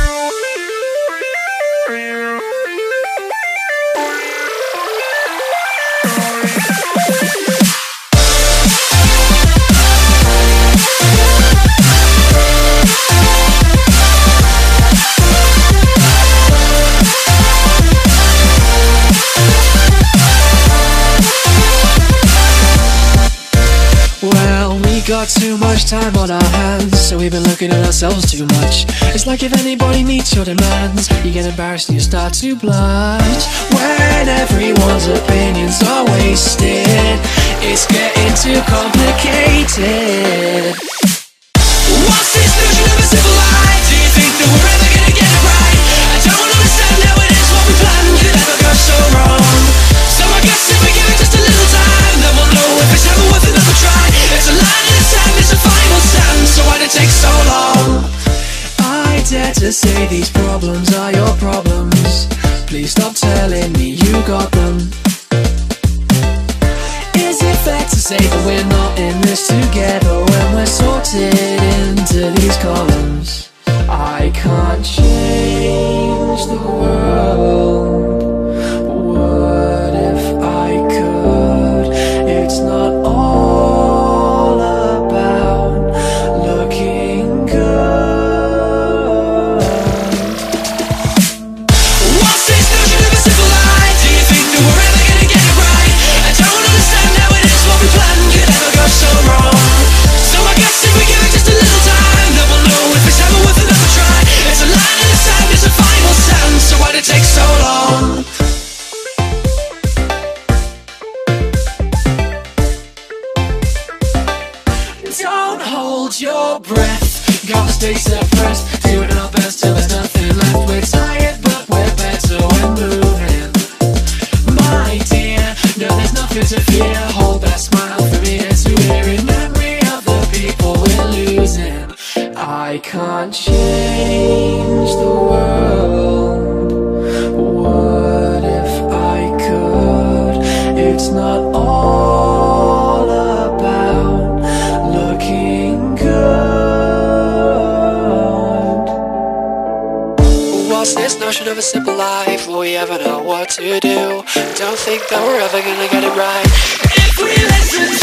Got too much time on our hands, so we've been looking at ourselves too much. It's like if anybody meets your demands, you get embarrassed and you start to blush. When everyone's opinions are wasted, it's getting too complicated. What's this notion of a civil life? Do you think that we're ever gonna get it right? I don't understand how it is what we planned could ever go so wrong. So I guess if we give it just a little time, then we'll know if it's ever worth another try. It's a line in the sand, it's a final stand, so why'd it take so long? I dare to say these problems are your problems. Please stop telling me you got them. Is it fair to say that we're not in this together when we're sorted into these columns? I can't change the world. What if I could? It's not all about looking good. What's this notion of a civil life? Do you think that we're ever gonna get it right? I don't understand how it is what we planned could ever go so wrong. So I guess if we give it just a little time, then we'll know if it's ever worth another try. It's a line in the sand, it's a final stand, so why'd it take so long? Don't hold your breath, gotta stay suppressed, doing our best till there's nothing left. We're tired but we're better when moving. My dear, no there's nothing to fear, hold that smile from ear to ear in memory of the people we're losing. I can't change the world. What if I could? It's not all about looking good. What's this notion of a simple life? Will we ever know what to do? Don't think that we're ever gonna get it right. If we listen